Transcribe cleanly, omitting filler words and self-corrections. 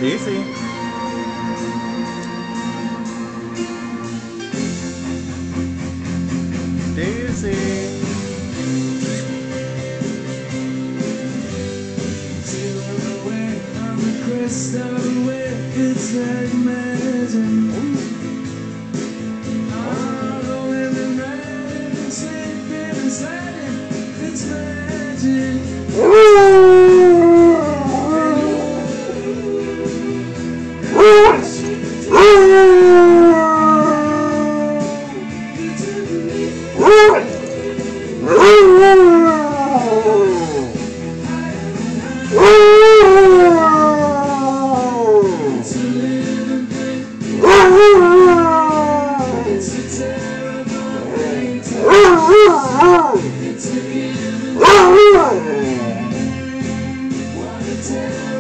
Daisy. Daisy. On the crest of a wave, it's like magic. All the women riding and sleeping and sliding, it's magic. It's a given. What a tale.